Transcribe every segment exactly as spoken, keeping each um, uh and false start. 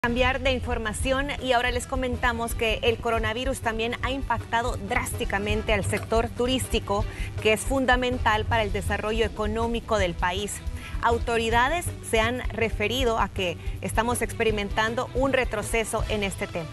Cambiar de información y ahora les comentamos que el coronavirus también ha impactado drásticamente al sector turístico, que es fundamental para el desarrollo económico del país. Autoridades se han referido a que estamos experimentando un retroceso en este tema.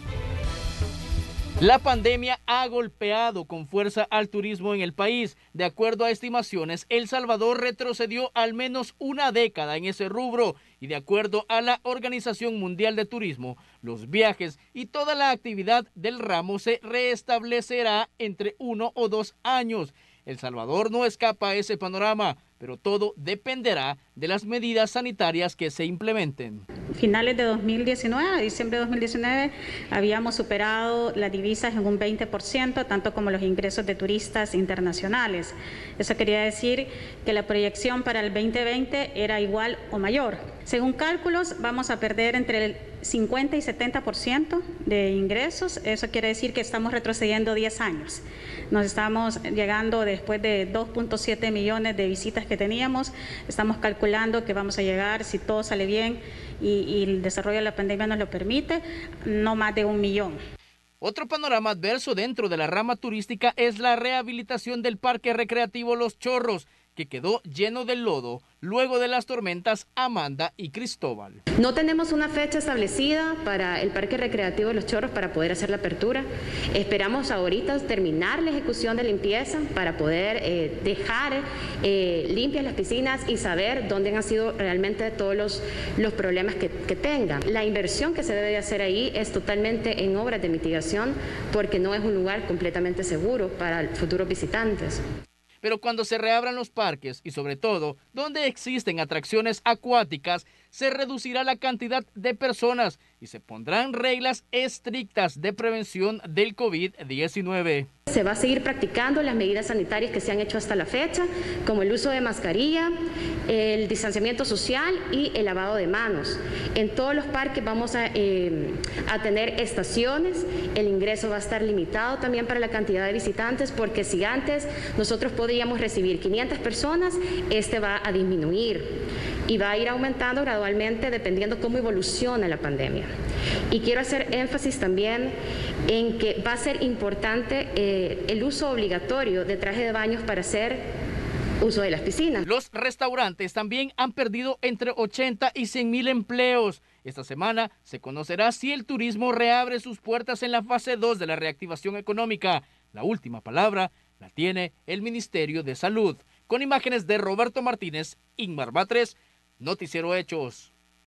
La pandemia ha golpeado con fuerza al turismo en el país. De acuerdo a estimaciones, El Salvador retrocedió al menos una década en ese rubro y de acuerdo a la Organización Mundial de Turismo, los viajes y toda la actividad del ramo se restablecerá entre uno o dos años. El Salvador no escapa a ese panorama, pero todo dependerá de las medidas sanitarias que se implementen. Finales de dos mil diecinueve, diciembre de dos mil diecinueve, habíamos superado las divisas en un veinte por ciento, tanto como los ingresos de turistas internacionales. Eso quería decir que la proyección para el veinte veinte era igual o mayor. Según cálculos, vamos a perder entre el cincuenta y setenta por ciento de ingresos. Eso quiere decir que estamos retrocediendo diez años. Nos estamos llegando después de dos punto siete millones de visitas que teníamos. Estamos calculando que vamos a llegar, si todo sale bien y, y el desarrollo de la pandemia nos lo permite, no más de un millón. Otro panorama adverso dentro de la rama turística es la rehabilitación del Parque Recreativo Los Chorros, que quedó lleno de lodo luego de las tormentas Amanda y Cristóbal. No tenemos una fecha establecida para el Parque Recreativo de Los Chorros para poder hacer la apertura. Esperamos ahorita terminar la ejecución de limpieza para poder eh, dejar eh, limpias las piscinas y saber dónde han sido realmente todos los, los problemas que, que tengan. La inversión que se debe de hacer ahí es totalmente en obras de mitigación porque no es un lugar completamente seguro para futuros visitantes. Pero cuando se reabran los parques y sobre todo donde existen atracciones acuáticas, se reducirá la cantidad de personas y se pondrán reglas estrictas de prevención del COVID diecinueve. Se va a seguir practicando las medidas sanitarias que se han hecho hasta la fecha, como el uso de mascarilla, el distanciamiento social y el lavado de manos. En todos los parques vamos a, eh, a tener estaciones, el ingreso va a estar limitado también para la cantidad de visitantes, porque si antes nosotros podíamos recibir quinientas personas, este va a disminuir y va a ir aumentando gradualmente dependiendo cómo evoluciona la pandemia. Y quiero hacer énfasis también en que va a ser importante eh, el uso obligatorio de traje de baños para hacer uso de las piscinas. Los restaurantes también han perdido entre ochenta y cien mil empleos. Esta semana se conocerá si el turismo reabre sus puertas en la fase dos de la reactivación económica. La última palabra la tiene el Ministerio de Salud. Con imágenes de Roberto Martínez, Inmar Batres, Noticiero Hechos.